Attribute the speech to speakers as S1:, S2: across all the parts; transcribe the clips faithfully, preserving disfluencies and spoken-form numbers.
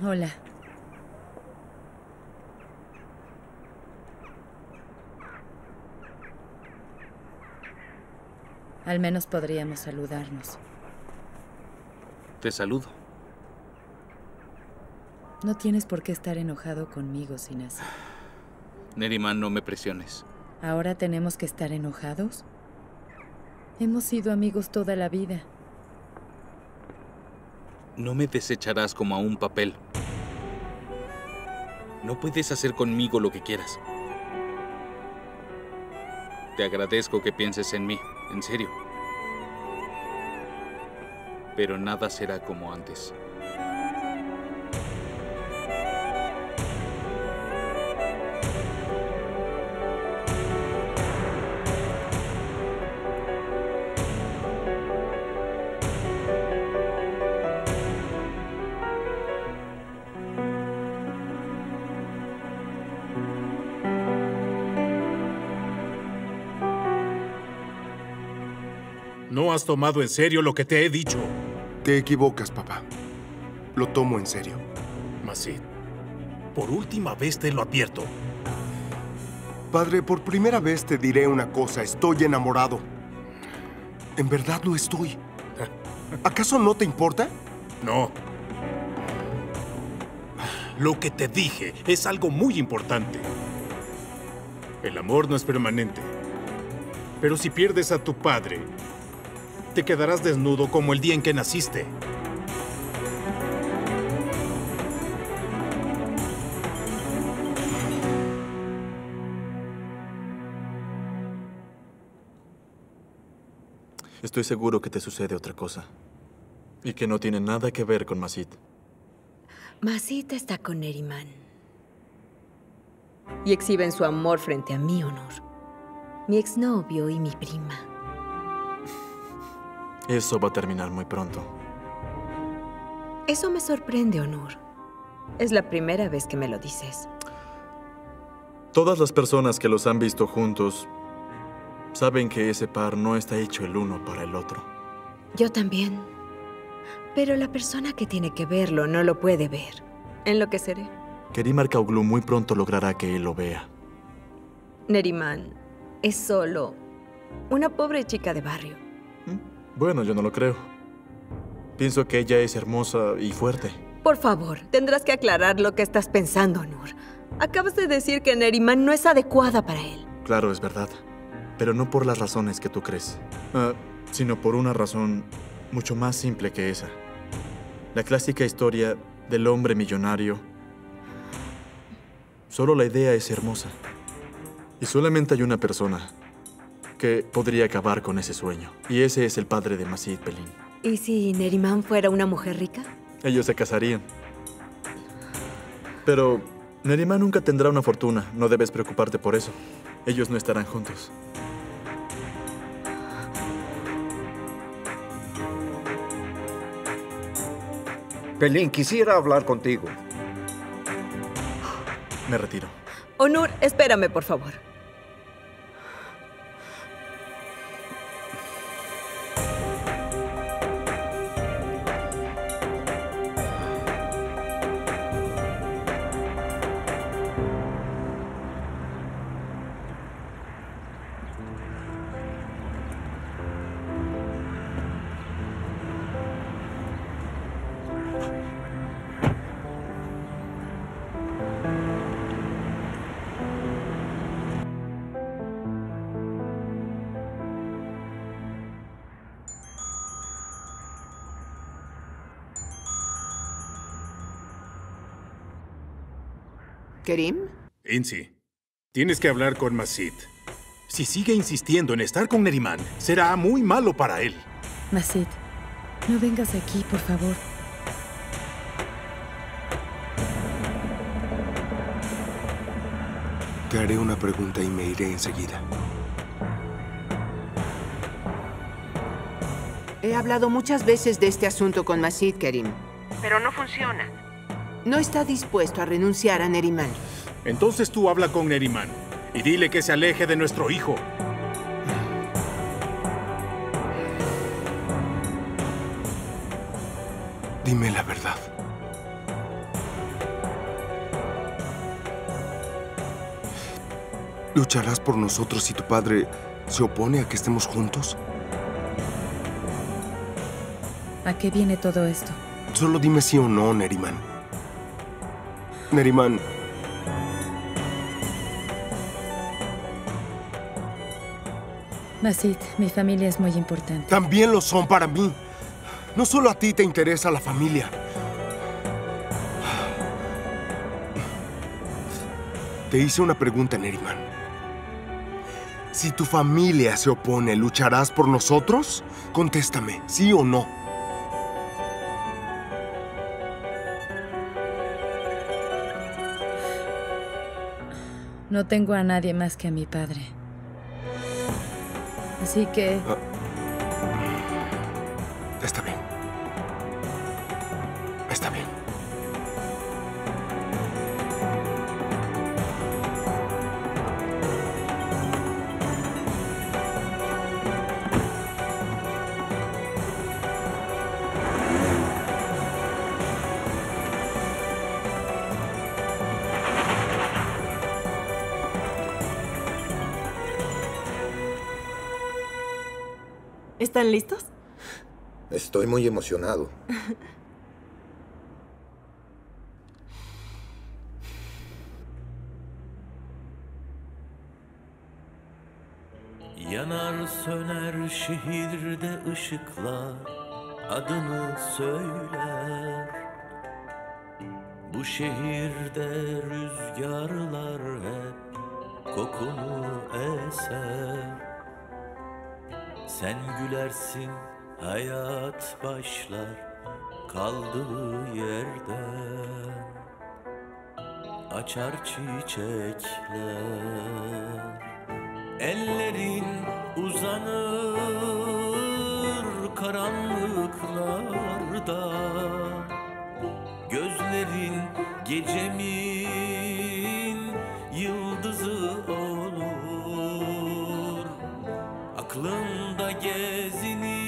S1: Hola. Al menos podríamos saludarnos.
S2: Te saludo.
S1: No tienes por qué estar enojado conmigo, Sinasi.
S2: Neriman, no me presiones.
S1: ¿Ahora tenemos que estar enojados? Hemos sido amigos toda la vida.
S2: No me desecharás como a un papel. No puedes hacer conmigo lo que quieras. Te agradezco que pienses en mí, en serio. Pero nada será como antes.
S3: No has tomado en serio lo que te he dicho.
S4: Te equivocas, papá. Lo tomo en serio.
S3: Masid, por última vez te lo advierto.
S4: Padre, por primera vez te diré una cosa. Estoy enamorado. En verdad lo estoy. ¿Acaso no te importa?
S3: No. Lo que te dije es algo muy importante. El amor no es permanente. Pero si pierdes a tu padre, te quedarás desnudo como el día en que naciste.
S5: Estoy seguro que te sucede otra cosa. Y que no tiene nada que ver con Masid.
S6: Masid está con Neriman. Y exhiben su amor frente a mi Honor, mi exnovio y mi prima.
S5: Eso va a terminar muy pronto.
S6: Eso me sorprende, Honor. Es la primera vez que me lo dices.
S5: Todas las personas que los han visto juntos saben que ese par no está hecho el uno para el otro.
S6: Yo también. Pero la persona que tiene que verlo no lo puede ver. Enloqueceré.
S5: Kerim Arkaoglu muy pronto logrará que él lo vea.
S6: Neriman es solo una pobre chica de barrio.
S5: Bueno, yo no lo creo. Pienso que ella es hermosa y fuerte.
S6: Por favor, tendrás que aclarar lo que estás pensando, Nur. Acabas de decir que Neriman no es adecuada para él.
S5: Claro, es verdad. Pero no por las razones que tú crees, uh, sino por una razón mucho más simple que esa. La clásica historia del hombre millonario. Solo la idea es hermosa. Y solamente hay una persona que podría acabar con ese sueño. Y ese es el padre de Masid Pelin.
S6: ¿Y si Neriman fuera una mujer rica?
S5: Ellos se casarían. Pero Neriman nunca tendrá una fortuna. No debes preocuparte por eso. Ellos no estarán juntos.
S7: Pelin, quisiera hablar contigo.
S5: Me retiro.
S6: Honor, espérame, por favor.
S8: ¿Kerim?
S3: Insi, tienes que hablar con Masid. Si sigue insistiendo en estar con Neriman, será muy malo para él.
S1: Masid, no vengas aquí, por favor.
S4: Te haré una pregunta y me iré enseguida.
S8: He hablado muchas veces de este asunto con Masid, Kerim. Pero no funciona. No está dispuesto a renunciar a Neriman.
S3: Entonces tú habla con Neriman y dile que se aleje de nuestro hijo.
S4: Dime la verdad. ¿Lucharás por nosotros si tu padre se opone a que estemos juntos?
S1: ¿A qué viene todo esto?
S4: Solo dime sí o no, Neriman. Neriman.
S1: Masit, mi familia es muy importante.
S4: También lo son para mí. No solo a ti te interesa la familia. Te hice una pregunta, Neriman. Si tu familia se opone, ¿lucharás por nosotros? Contéstame, ¿sí o no?
S1: No tengo a nadie más que a mi padre. Así que...
S4: Ah. Está bien. Está bien.
S6: ¿Están listos?
S7: Estoy muy emocionado.
S9: Yanar söner şehirde ışıklar, adını söyler. Bu şehirde rüzgarlar hep kokunu eser. Sen gülersin, hayat başlar kaldığı yerden. Açar çiçekler, ellerin uzanır karanlıklarda. Gözlerin gecemin yıldızı olur. Aklında gezinir.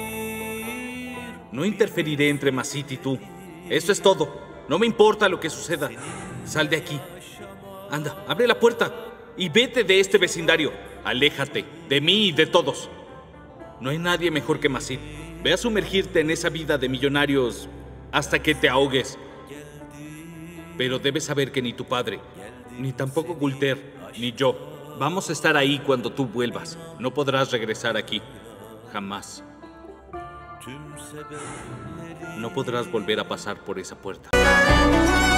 S2: No interferiré entre Masit y tú. Eso es todo. No me importa lo que suceda. Sal de aquí. Anda, abre la puerta y vete de este vecindario. Aléjate de mí y de todos. No hay nadie mejor que Masit. Ve a sumergirte en esa vida de millonarios hasta que te ahogues. Pero debes saber que ni tu padre, ni tampoco Gulter, ni yo, vamos a estar ahí cuando tú vuelvas. No podrás regresar aquí. Jamás. No podrás volver a pasar por esa puerta.